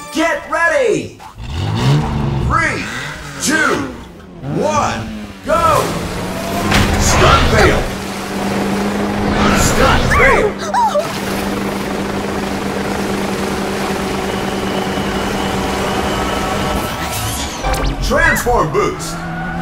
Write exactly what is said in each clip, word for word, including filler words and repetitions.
Get ready! Three, two, one, go! Stun fail! Stun fail! Transform boost!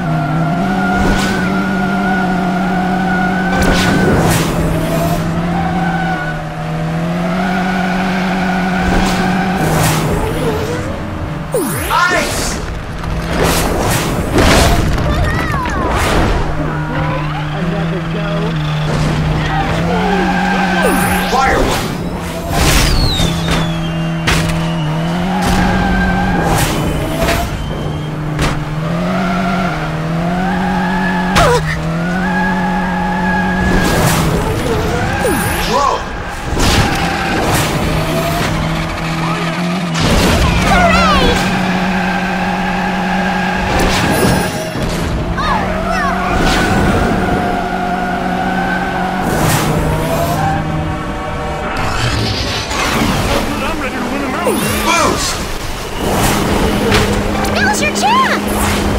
Now's your chance!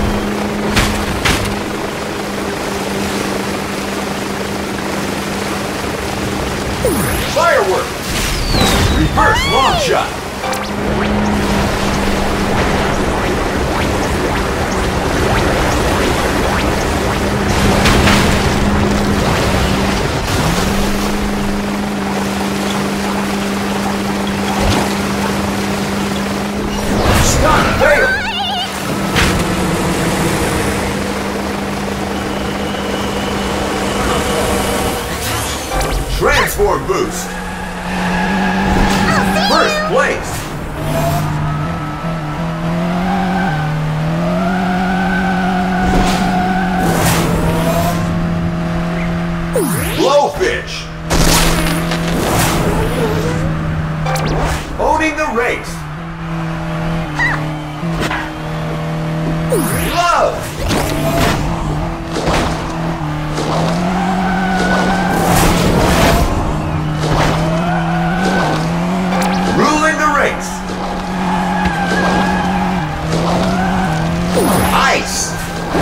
Firework! Reverse long shot! Stun fail! Transform boost! First place! Blowfish! Owning the race! Love! Ruling the race! Ice!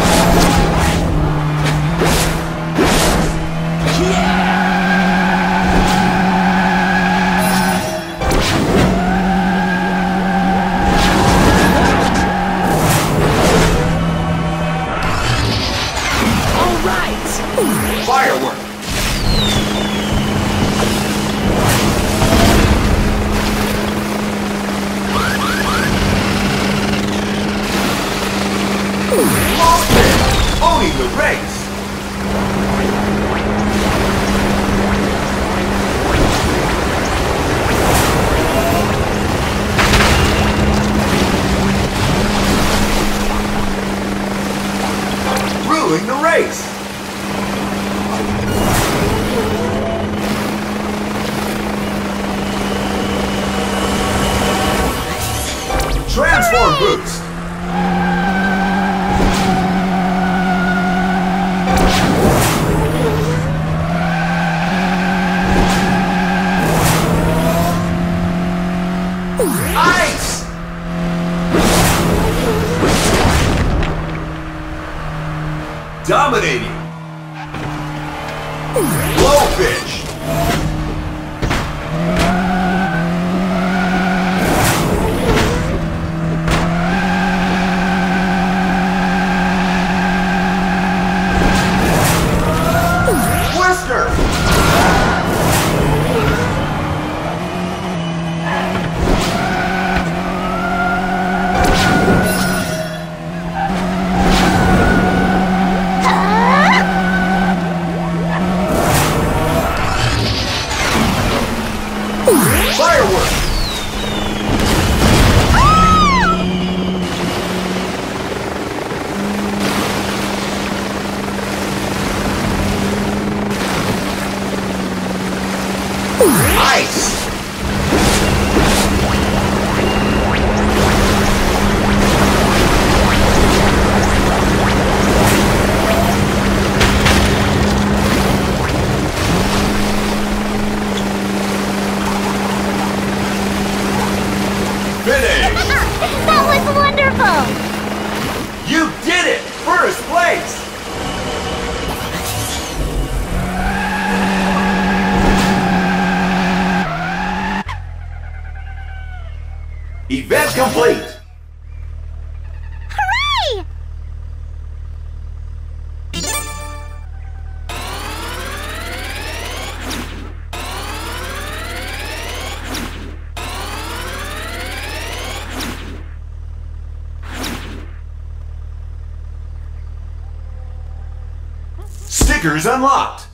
Firework! Blowfish! Owning the race! Ruling the race! Transform boost! Ice! Dominating! Blowfish! Twister! Firework! Ice! Finish! That was wonderful! You did it! First place! Event complete! Hooray! Stickers unlocked!